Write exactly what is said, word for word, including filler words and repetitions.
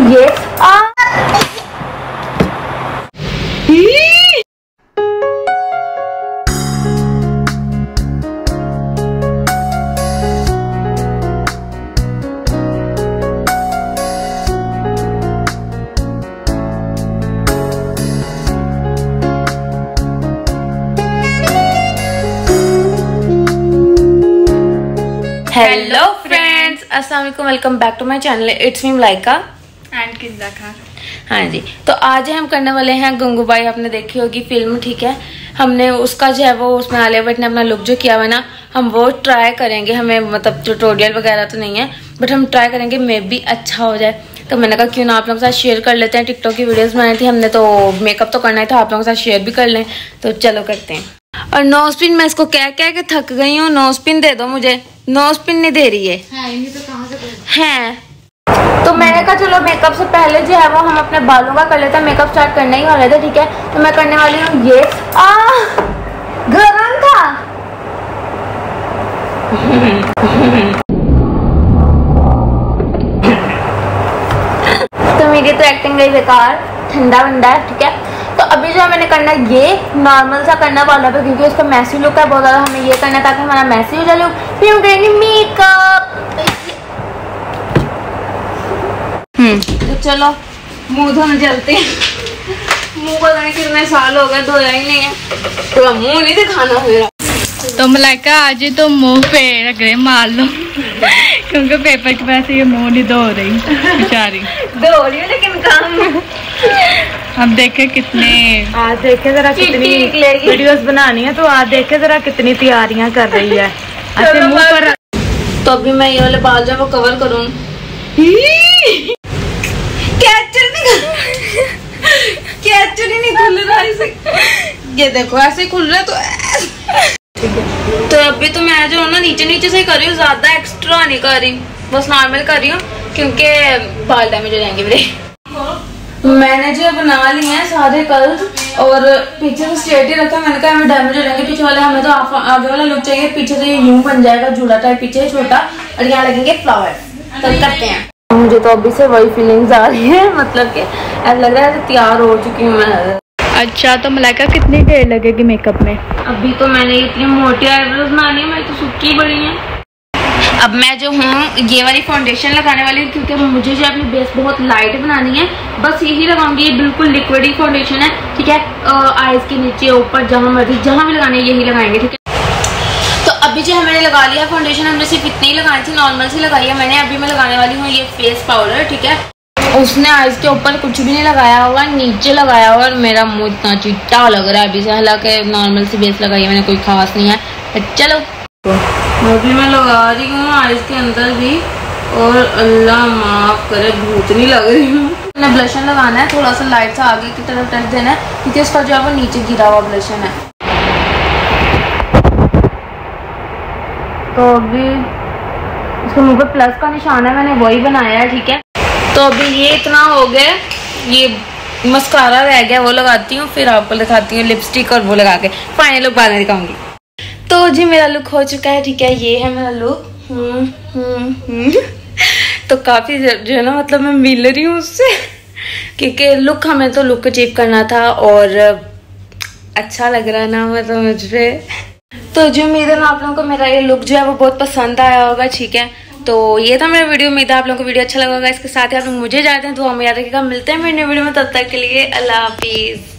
ये आ hello friends, अस्सलाम वालेकुम, welcome back to my channel. It's me Malaika and Kinza Khan. हाँ जी, तो आज हम करने वाले हैं गंगूबाई। आपने देखी होगी फिल्म, ठीक है। हमने उसका जो है वो उसमें आलिया भट्ट ने अपना लुक जो किया हुआ है ना, हम वो ट्राई करेंगे। हमें मतलब ट्यूटोरियल वगैरह तो नहीं है, बट हम ट्राई करेंगे, मे बी अच्छा हो जाए। तो मैंने कहा क्यों ना आप लोगों के साथ शेयर कर लेते हैं। टिकटॉक की वीडियोस बनाई थी हमने, तो मेकअप तो करना ही था, आप लोगों के साथ शेयर भी कर लें। तो चलो करते हैं। और नोज पिन मैं इसको कह कह के थक गई हूँ, नोज पिन दे दो मुझे। नोज पिन नहीं दे रही है, है ये तो कहाँ से है। तो मैंने कहा चलो मेकअप से पहले जो है वो हम अपने बालों का कर लेते हैं। मेकअप स्टार्ट करने ही वाले थे, ठीक है। तो मैं करने वाली हूँ ये। आ गरम था। तो मेरी तो एक्टिंग गई बेकार, ठंडा वंडा है, ठीक है। तो अभी जो मैंने करना है ये नॉर्मल सा करना वाला पे, क्योंकि उसका मैसी लुक है बहुत ज्यादा। हमें ये करना है ताकि हमारा मैसी हो जाए लुक। फिर हम करेंगे मेकअप। हम्म तो चलो मुंह धोने चलते हैं। मुंह पता नहीं कितने साल हो गए धोया ही नहीं है, तो मुंह नहीं दिखाना मेरा। तो मलाइका आज तो मुंह पे रख रहे मार लो, क्योंकि पेपर की वजह से ये मुंह नहीं धो रही बेचारी। धो रही हूँ लेकिन काम। अब देखे कितने आज देखे जरा कितनी वीडियोस बनानी है, तो आज देखे जरा कितनी तैयारियां कर रही है। ऐसे मुंह पर। तो अभी मैं ये वाले बाल जो है वो कवर करूँ। कैचर नहीं कैचर ही नहीं खुल रहा ऐसे। ये देखो ऐसे खुल रहा है, तो ठीक है। तो अभी तो मैं जो ना नीचे नीचे से कर रही हूँ, ज्यादा एक्स्ट्रा नहीं कर रही, बस नॉर्मल कर रही हूँ, क्योंकि बाल डैमेज हो जाएंगे मेरे। मैंने जो बना लिए हैं सारे कर्ल, और पीछे से स्ट्रेट ही रखा। मैंने कहा हमें डैमेज हो जाएंगे पीछे वाले, हमें तो आगे वाला लुक चाहिए। पीछे से ये यूं बन जाएगा जूड़ा टाइप पीछे छोटा, और यहाँ लगेंगे फ्लावर। तो करते हैं। मुझे तो अभी से वही फीलिंग्स आ रही है, मतलब कि ऐसा लग रहा है तैयार हो चुकी हूँ मैं। अच्छा, तो मलाइका कितनी देर लगेगी मेकअप में? अभी तो मैंने इतनी मोटी आईब्रोज बनानी है, मेरी तो सूखी बड़ी है। अब मैं जो हूँ ये वाली फाउंडेशन लगाने वाली हूँ, क्योंकि मुझे जो अपनी बेस बहुत लाइट बनानी है। बस यही लगाऊंगी, ये बिल्कुल लिक्विड ही फाउंडेशन है, ठीक है। आईज के नीचे ऊपर जहाँ मर्जी जहाँ भी लगानी है यही लगाएंगे, ठीक है। तो अभी जो है मैंने लगा लिया फाउंडेशन। हमने सिर्फ इतनी ही लगाई थी, नॉर्मल सी लगाई है मैंने। अभी मैं लगाने वाली हूँ ये फेस पाउडर, ठीक है। उसने आईज के ऊपर कुछ भी नहीं लगाया होगा, नीचे लगाया होगा, और मेरा मुंह इतना चिट्टा लग रहा है अभी से। हालांकि नॉर्मल सी बेस लगाई है मैंने, कोई खास नहीं है। चलो अभी मैं लगा रही हूँ आईज के अंदर भी, और अल्लाह माफ करे भूत नहीं लग रही हूँ। मैंने ब्लशन लगाना है, थोड़ा सा लाइट सा आगे की तरफ टच देना है, क्योंकि इसका जो है वो नीचे गिरा हुआ ब्लशन है। तो अभी इसके मुंह पे प्लस का निशान है, मैंने वही बनाया है, ठीक है। तो अभी ये इतना हो गया, ये मस्कारा रह गया, वो लगाती हूँ, फिर आपको दिखाती हूँ लिपस्टिक, और वो लगा के फाइनल लुक बाद में दिखाऊंगी। तो जी मेरा लुक हो चुका है, ठीक है। ये है मेरा लुक। हम्म हम्म हम्म तो काफी जो है ना, मतलब मैं मिल रही हूँ उससे, क्योंकि लुक हमें तो लुक अचीव करना था, और अच्छा लग रहा ना मतलब मुझ पे। तो जो उम्मीद है ना आप लोगों को मेरा ये लुक जो है वो बहुत पसंद आया होगा, ठीक है। तो ये था मेरा वीडियो। उम्मीद है आप लोगों को वीडियो अच्छा लगा होगा। इसके साथ ही आप लोग मुझे जाते हैं, तो हम याद रखिएगा। मिलते हैं मेरे वीडियो में, तब तक के लिए अल्लाह हाफिज।